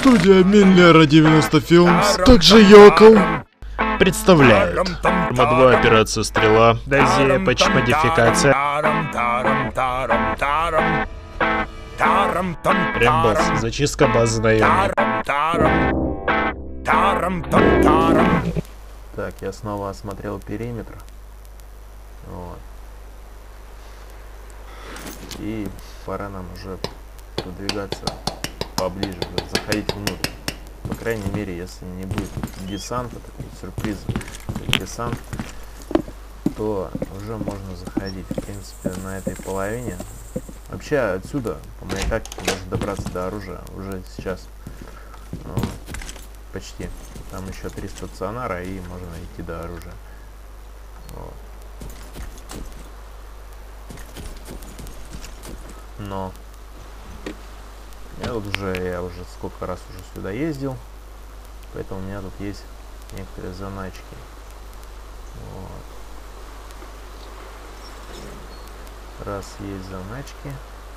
Студия Миллера 90 Films, также Йокл, представляет Форма 2 операция Стрела, Дозея модификация, Рембос, зачистка базы наемников. Так, я снова осмотрел периметр. Вот. И пора нам уже продвигаться поближе, заходить внутрь. По крайней мере, если не будет десанта, такой сюрприз, десант, то уже можно заходить. В принципе, на этой половине. Вообще, отсюда, по моей тактике, можно добраться до оружия уже сейчас. Почти. Там еще 3 стационара, и можно идти до оружия. Вот. Но я уже сколько раз уже сюда ездил, поэтому у меня тут есть некоторые заначки. Вот. Раз есть заначки,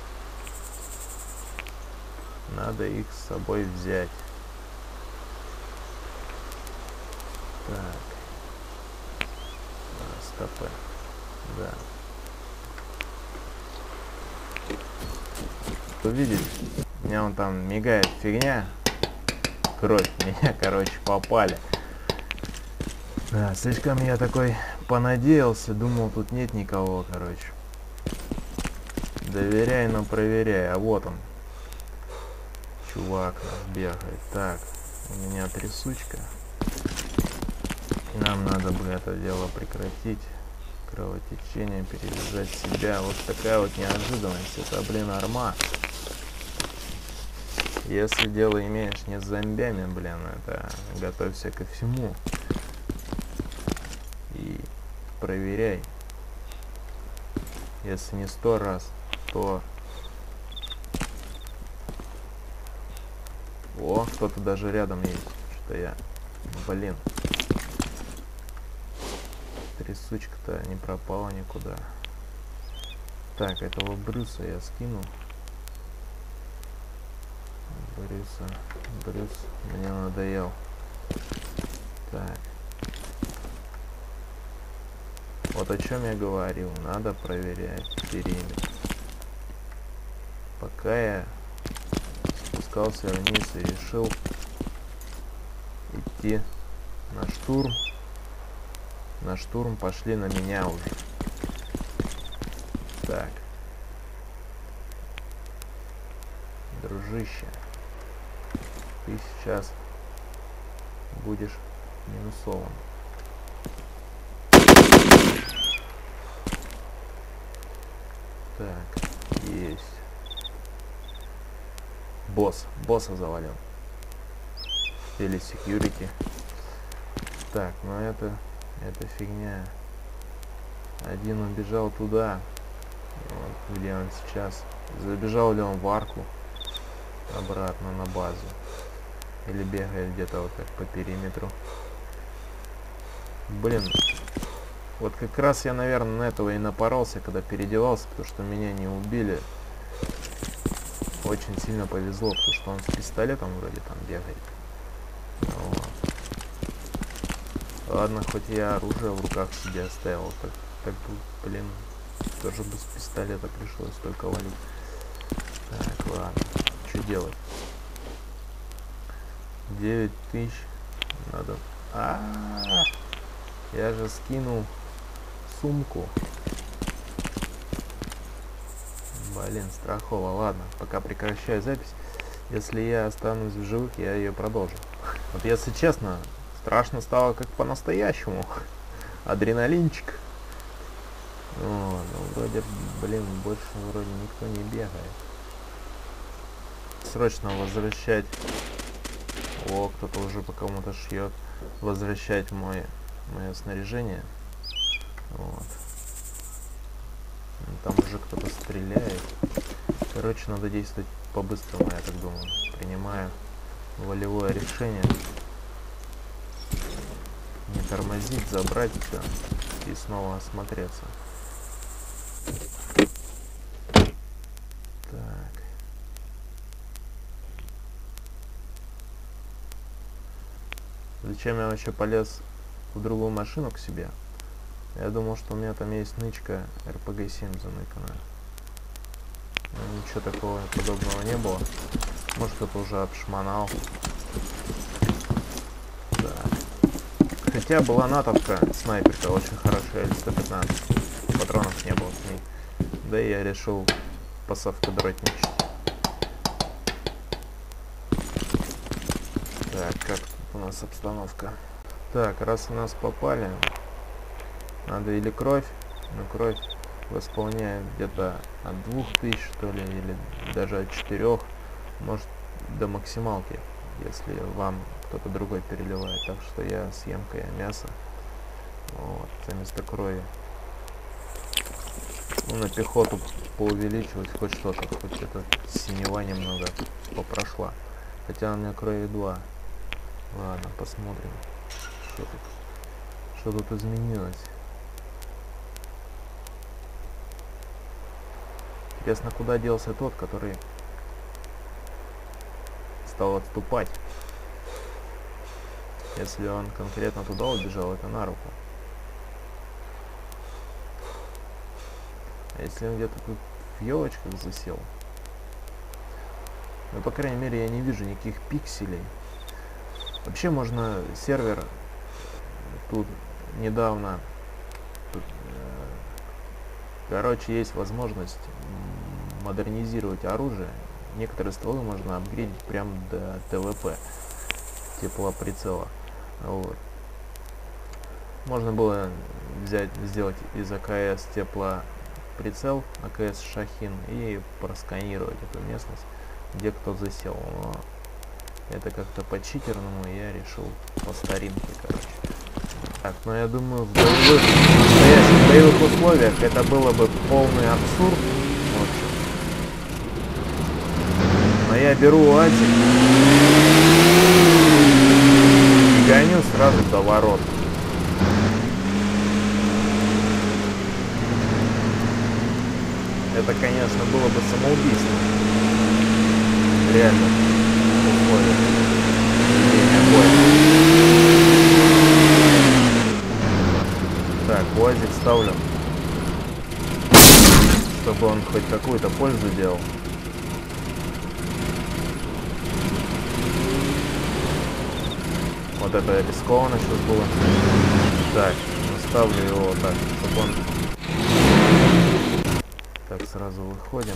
надо их с собой взять. Так, стопы, да. Увидеть, у меня вон там мигает фигня, кровь, меня, короче, попали. Да, слишком я такой понадеялся, думал, тут нет никого, короче. Доверяй, но проверяй, а вот он, чувак наш бегает. Так, у меня трясучка. Нам надо бы это дело прекратить. Кровотечение, перевязать себя. Вот такая вот неожиданность. Это, блин, арма. Если дело имеешь не с зомбями, блин, это готовься ко всему. И проверяй. Если не 100 раз, то... О, кто-то даже рядом есть. Что я... Блин. Трясучка-то не пропала никуда. Так, этого Брюса я скину. Брюс мне надоел. Так. Вот о чем я говорил. Надо проверять периметр. Пока я спускался вниз и решил идти на штурм. На штурм пошли на меня уже. Так. Дружище. Ты сейчас будешь минусован. Так, есть. Босса завалил. Или security. Так, ну это фигня. Один убежал туда. Вот, где он сейчас. Забежал ли он в арку? Обратно на базу. Или бегает где-то вот так по периметру. Блин. Вот как раз я, наверное, на этого и напоролся, когда переодевался, потому что меня не убили. Очень сильно повезло, потому что он с пистолетом вроде там бегает. Вот. Ладно, хоть я оружие в руках себе оставил. Так бы, блин, тоже бы с пистолета пришлось только валить. Так, ладно. Что делать? 9000 надо. Я же скинул сумку. Блин, страхово. Ладно, пока прекращаю запись. Если я останусь в живых, я ее продолжу. Вот если честно, страшно стало как по-настоящему. Адреналинчик. О, ну вроде, блин, больше вроде никто не бегает. Срочно возвращать. О, кто-то уже по кому-то шьет. Возвращать мое снаряжение. Вот. Там уже кто-то стреляет. Короче, надо действовать по-быстрому, я так думаю. Принимаю волевое решение. Не тормозить, забрать все и снова осмотреться. Так. Зачем я вообще полез в другую машину к себе? Я думал, что у меня там есть нычка RPG-7 заныканная. Но ничего такого подобного не было. Может, кто-то уже обшмонал. Да. Хотя была натовка, снайперка очень хорошая, L115. Патронов не было с ней. Да и я решил посовкадротничать. Так, как тут у нас обстановка? Так, раз у нас попали, надо или кровь, но кровь восполняет где-то от 2000, что ли, или даже от 4, может до максималки, если вам кто-то другой переливает. Так что я съем-ка мясо, вот, вместо крови. Ну, на пехоту поувеличивать хоть что-то, хоть это синева немного попрошла. Хотя у меня крови 2. Ладно, посмотрим, что тут изменилось. Интересно, куда делся тот, который стал отступать. Если он конкретно туда убежал, это на руку. А если он где-то тут в елочках засел? Ну, по крайней мере, я не вижу никаких пикселей. Вообще можно сервер тут недавно... короче, есть возможность модернизировать оружие. Некоторые стволы можно апгрейдить прямо до ТВП, теплоприцела. Вот. Можно было сделать из АКС теплоприцел, АКС Шахин, и просканировать эту местность, где кто засел. Но это как-то по-читерному, я решил по старинке, короче. Так, ну я думаю, в боевых условиях это было бы полный абсурд. В общем. Но я беру УАЗик и гоню сразу до ворот. Это, конечно, было бы самоубийство. Реально. Так, УАЗик ставлю, чтобы он хоть какую-то пользу делал. Вот это рискованно сейчас было. Так, ставлю его вот так, чтобы он... Так, сразу выходим.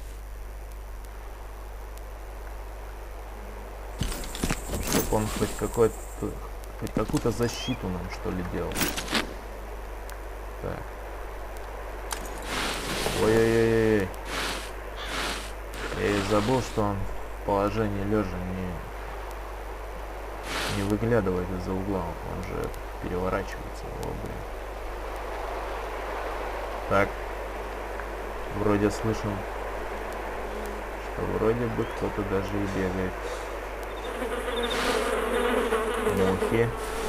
Чтобы он хоть какую-то защиту нам, что ли, делал. Так. Ой-ой-ой-ой. Я и забыл, что он в положении лежа не выглядывает из-за угла. Он же переворачивается. О, блин. Так. Вроде слышим, что вроде бы кто-то даже и бегает. Мухи.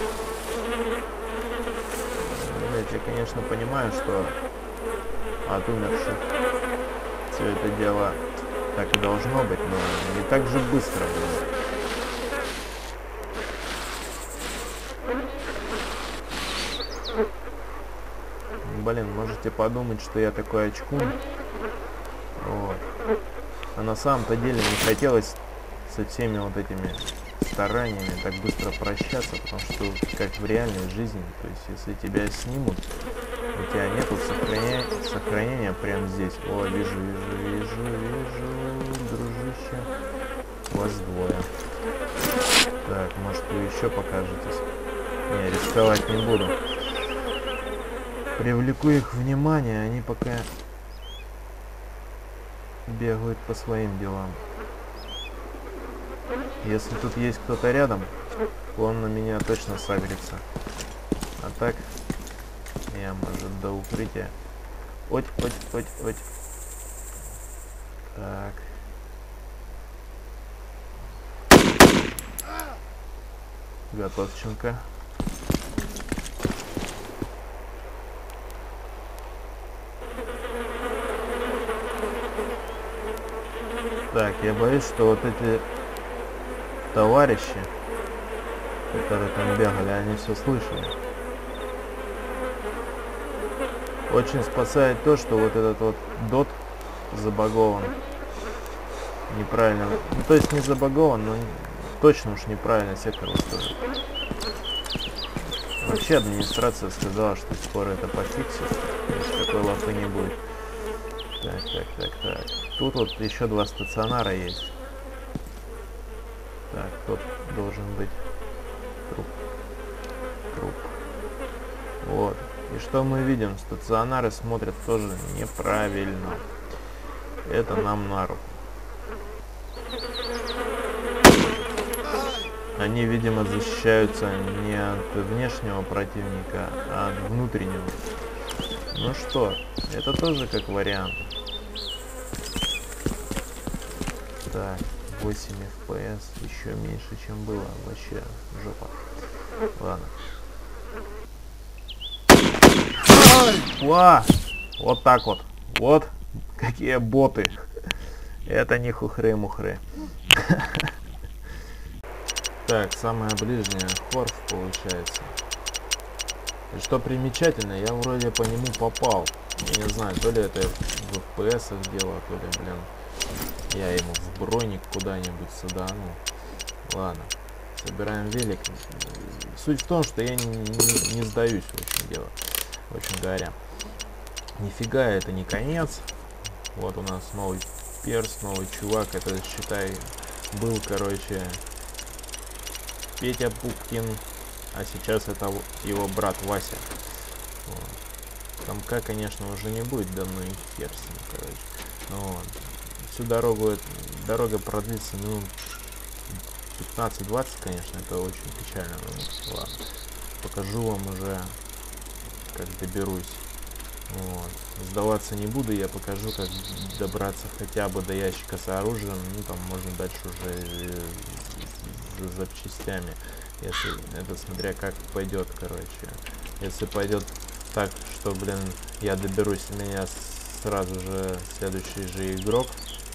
Я, конечно, понимаю, что от умерших все это дело так и должно быть, но не так же быстро было. Блин, можете подумать, что я такой очкун. Вот. А на самом-то деле не хотелось со всеми вот этими стараниями так быстро прощаться, потому что как в реальной жизни, то есть если тебя снимут, у тебя нету сохранения прямо здесь. О, вижу, дружище, вас двое. Так, может, вы еще покажетесь. Не, рисковать не буду. Привлеку их внимание, они пока бегают по своим делам. Если тут есть кто-то рядом, то он на меня точно сагрится. А так, я, может, до укрытия. Оть. Так. Готовченко. Так, я боюсь, что вот эти товарищи, которые там бегали, они все слышали. Очень спасает то, что вот этот вот дот забагован. Неправильно. Ну, то есть не забагован, но точно уж неправильно сектор устроен. Вообще администрация сказала, что скоро это пофиксит. То есть такой лапы не будет. Так. Тут вот еще 2 стационара есть. Так, тут должен быть труп. Вот. И что мы видим? Стационары смотрят тоже неправильно. Это нам на руку. Они, видимо, защищаются не от внешнего противника, а от внутреннего. Ну что, это тоже как вариант. Так, 8 FPS, еще меньше, чем было. Вообще, жопа. Ладно. Ва! Вот так вот. Вот какие боты. Это не хухры-мухры. Так, самая ближняя Хорф получается. И что примечательно, я вроде по нему попал. Я не знаю, то ли это в FPS дело, то ли, блин, я ему в броник куда-нибудь саданул. Ладно, собираем велик. Суть в том, что я не сдаюсь, в общем дело. В общем говоря, нифига это не конец. Вот у нас новый перс, новый чувак. Это, считай, был, короче, Петя Пупкин, а сейчас это его брат Вася. Вот. Комка, конечно, уже не будет, да ну и хер с ним, короче. Но всю дорога продлится минут 15-20, конечно, это очень печально. Но ладно, покажу вам уже, как доберусь. Вот. Сдаваться не буду, я покажу, как добраться хотя бы до ящика с оружием. Ну там можно дальше уже за запчастями, если это смотря как пойдет, короче. Если пойдет так, что, блин, я доберусь, меня сразу же следующий же игрок,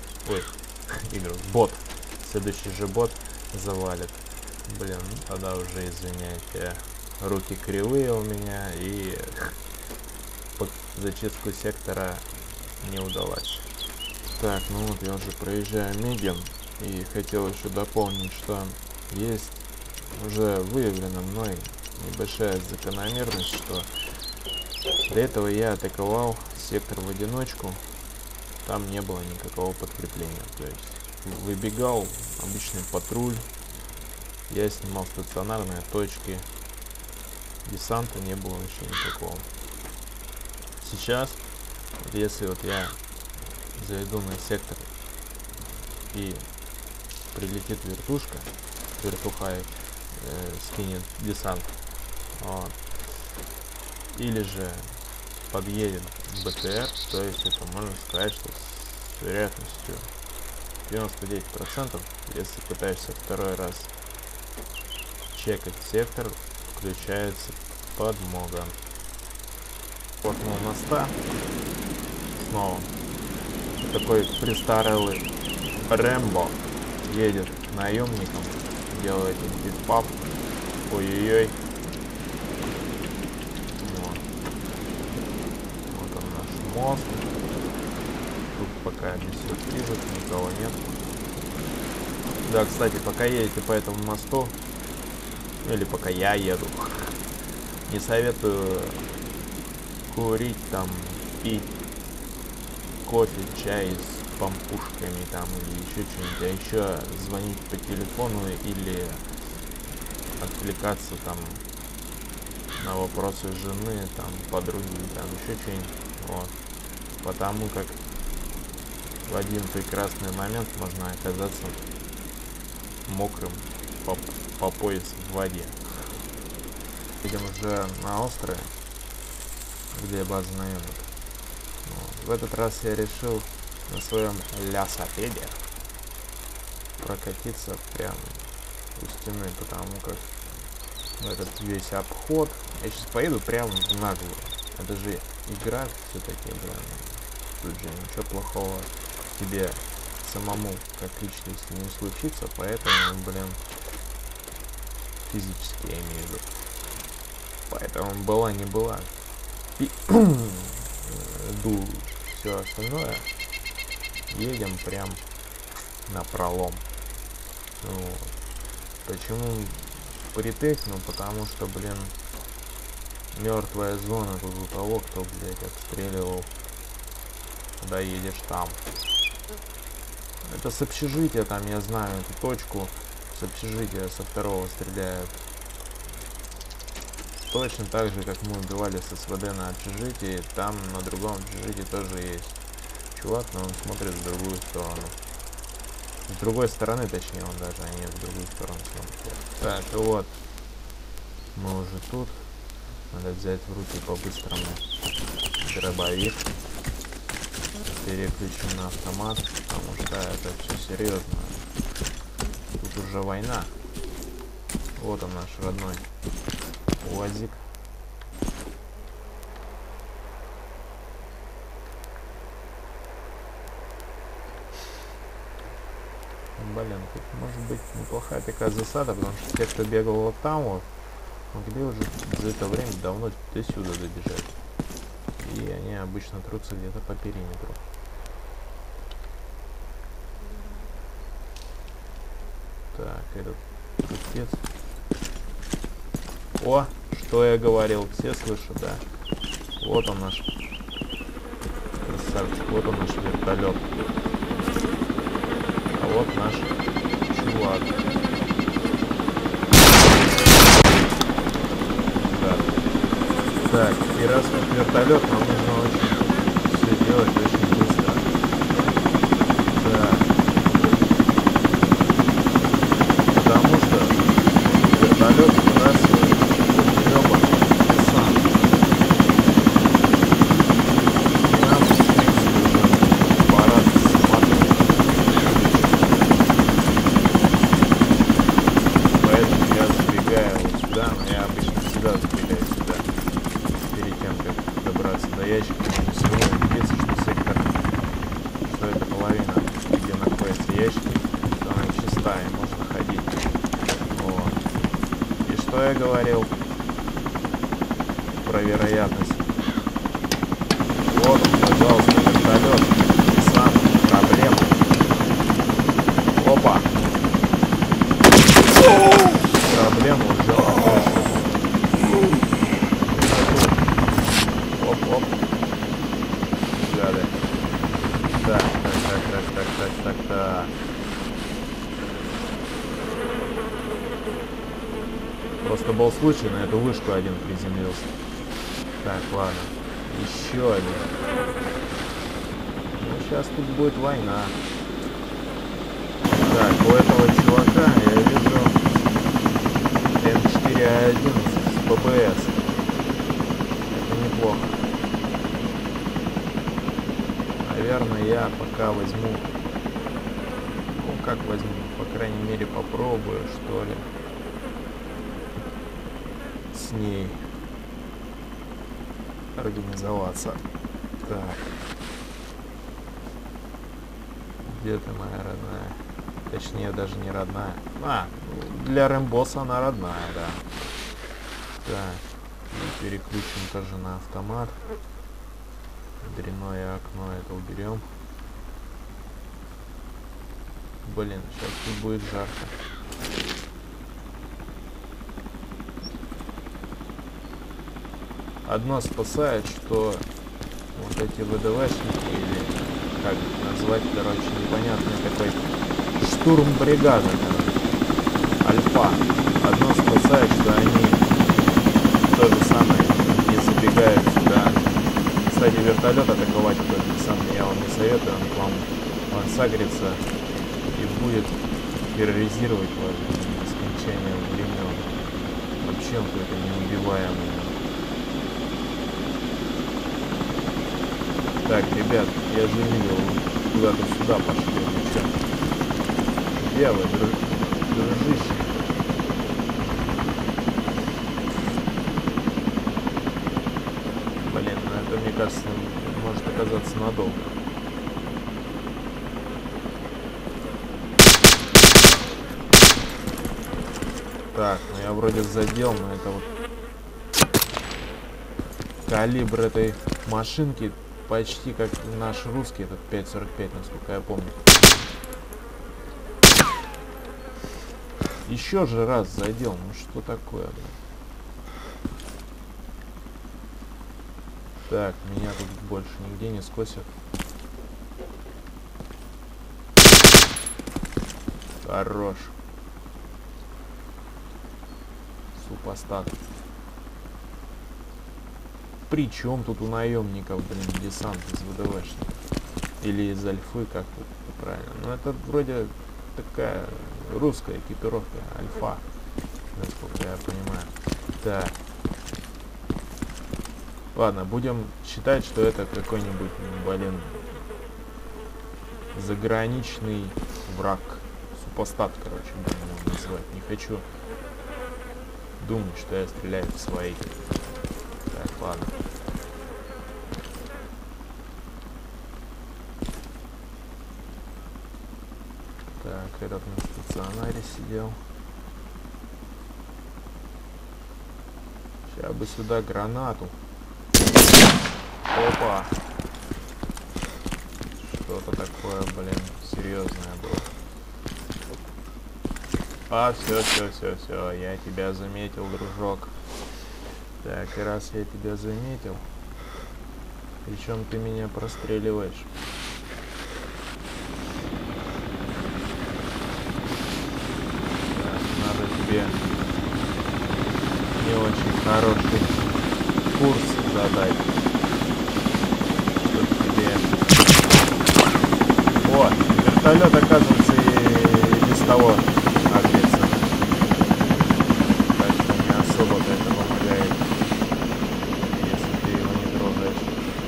следующий же бот завалит, блин, ну, тогда уже извиняйте, руки кривые у меня и зачистку сектора не удалось. Так, ну вот я уже проезжаю Меген и хотел еще дополнить, что есть уже выявлена мной небольшая закономерность, что до этого я атаковал сектор в одиночку, там не было никакого подкрепления, то есть выбегал обычный патруль, я снимал стационарные точки, десанта не было вообще никакого. Сейчас, если вот я зайду на сектор и прилетит вертуха скинет десант, вот, или же подъедет БТР, то есть это можно сказать, что с вероятностью 99%, если пытаешься второй раз чекать сектор, включается подмога. Вот на моста снова такой престарелый Рэмбо едет наемником, делает им пиф-паф, ой-ой-ой. Вот он наш мост. Тут пока без сюрпризов, никого нет. Да, кстати, пока едете по этому мосту, или пока я еду, не советую курить там, пить кофе, чай с пампушками там или еще что-нибудь, а еще звонить по телефону или отвлекаться там на вопросы жены, там подруги, там еще что-нибудь, вот, потому как в один прекрасный момент можно оказаться мокрым по пояс в воде. Идем уже на острове, где база наемников. Вот. В этот раз я решил на своем лясопеде прокатиться прямо у стены, потому как этот весь обход, я сейчас поеду прямо в наглую. Это же игра все-таки, блин, тут же ничего плохого тебе самому как личности не случится, поэтому, блин, физически я имею в виду. Поэтому была не была. Ду все остальное. Едем прям на пролом. Вот. Почему впритык? Ну потому что, блин, мертвая зона тут у того, кто, блядь, обстреливал. Когда едешь там. Это с общежития, там я знаю эту точку. С общежития со второго стреляют. Точно так же, как мы убивали с СВД на общежитии, там на другом общежитии тоже есть чувак, но он смотрит в другую сторону. С другой стороны, точнее, он даже, а не в другую сторону смотрит. Так, и вот. Мы уже тут. Надо взять в руки по-быстрому дробовик. Переключим на автомат, потому что это все серьезно. Тут уже война. Вот он, наш родной УАЗик. Блин, тут может быть неплохая такая засада, потому что те, кто бегал вот там вот, могли уже за это время давно до сюда добежать. И они обычно трутся где-то по периметру. Так, этот купец. О, что я говорил, все слышат, да? Вот он наш красавчик, вот он наш вертолет. А вот наш чувак. Так, и раз как вертолет, нам нужно очень все делать очень быстро. Так. Потому что вертолет сбрасывает ёбаный десант. И нам, в принципе, уже пора сматывать. Поэтому я забегаю вот сюда, но я обычно всегда забегаю сюда. Перед тем, как добраться до ящика, нужно сегодня убедиться, что сектор, что это половина, где находятся ящики, что она чистая, можно ходить. Вот. И что я говорил про вероятность? Вот он, пожалуйста, вертолет, десант, проблема. Опа! Проблема уже похожа. Оп-оп. Гады. Так. Просто был случай, на эту вышку один приземлился. Так, ладно. Еще один. Ну, сейчас тут будет война. Так, у этого чувака я вижу М4А11 с ППС. Это неплохо. Наверное, я пока возьму. Ну, как возьму? По крайней мере, попробую, что ли. С ней организоваться. Так. Где ты, моя родная? Точнее, даже не родная. Для Рэмбоса она родная, да. Так. И переключим тоже на автомат. Дрянное окно это уберем. Блин, сейчас тут будет жарко. Одно спасает, что вот эти ВДВшники, или как их назвать, короче, непонятный такой штурмбригада, Альфа. Одно спасает, что они то же самое не забегают сюда. Кстати, вертолет атаковать этот десант я вам не советую, он к вам сагрится и будет терроризировать вас до скончания времен. Вообще он какой-то неубиваемый. Так, ребят, я же видел, куда-то сюда пошли, ну что? Где вы, дружище? Блин, ну это, мне кажется, может оказаться надолго. Так, ну я вроде задел, но это вот... Калибр этой машинки почти как наш русский, этот 5.45, насколько я помню. Еще же раз задел, ну что такое, блин? Так, меня тут больше нигде не скосят. Хорош. Супостат. Причем тут у наемников, блин, десант из ВДВшников? Или из альфы, как тут правильно? Ну это вроде такая русская экипировка, альфа, насколько я понимаю. Так. Ладно, будем считать, что это какой-нибудь, блин, заграничный враг. Супостат, короче, будем его называть. Не хочу думать, что я стреляю в своих. Так, ладно. Так, этот на стационаре сидел. Сейчас бы сюда гранату. Опа! Что-то такое, блин, серьезное было. А, все, я тебя заметил, дружок. Так, и раз я тебя заметил, причем ты меня простреливаешь. Так, надо тебе не очень хороший курс задать. Чтоб тебе... О, вертолет, оказывается, и без того ответственно. Так что не особо-то это помогает, если ты его не трогаешь.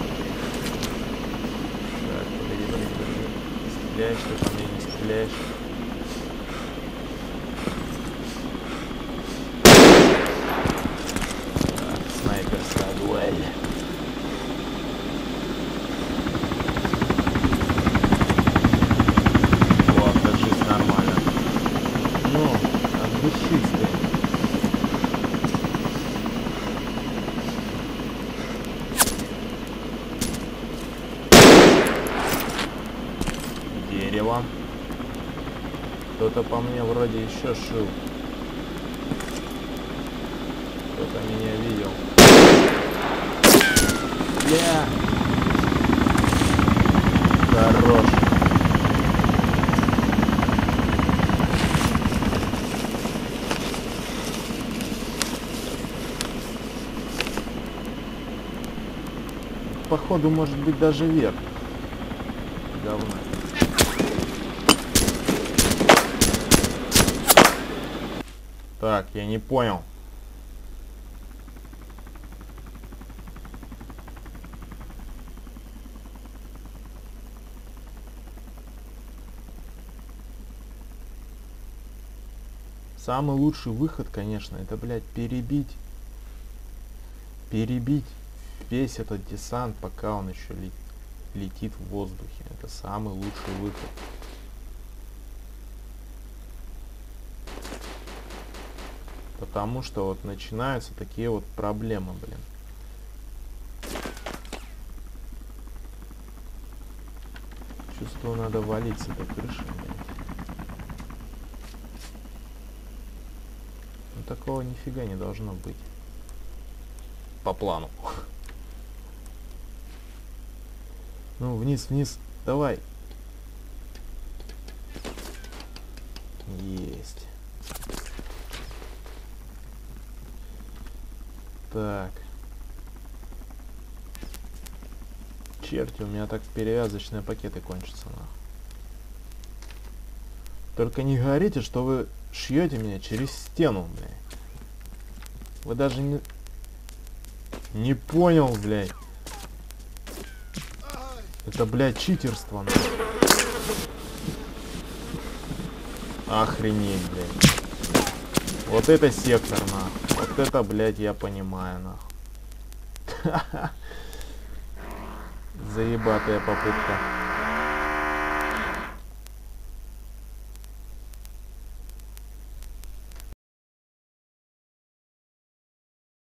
Так, погоди. Стреляешь ты по мне, не стреляешь? Так, снайперская дуэль. Дерево. Кто-то по мне вроде еще шил. Кто-то меня видел. Хорош. Походу, может быть, даже вверх. Говно. Так, я не понял. Самый лучший выход, конечно, это, блядь, перебить весь этот десант, пока он еще летит в воздухе. Это самый лучший выход. Потому что вот начинаются такие вот проблемы, блин. Чувствую, надо валить с этой крыши, блин. Ну такого нифига не должно быть. По плану. Ну, вниз, вниз. Давай. Есть. Так. Черти, у меня так перевязочные пакеты кончатся, нахуй. Только не говорите, что вы шьете меня через стену, блядь. Вы даже не понял, блядь. Это, блядь, читерство, нахуй. Охренеть, блядь. Вот это сектор, нахуй. Вот это, блядь, я понимаю, нахуй. Заебатая попытка.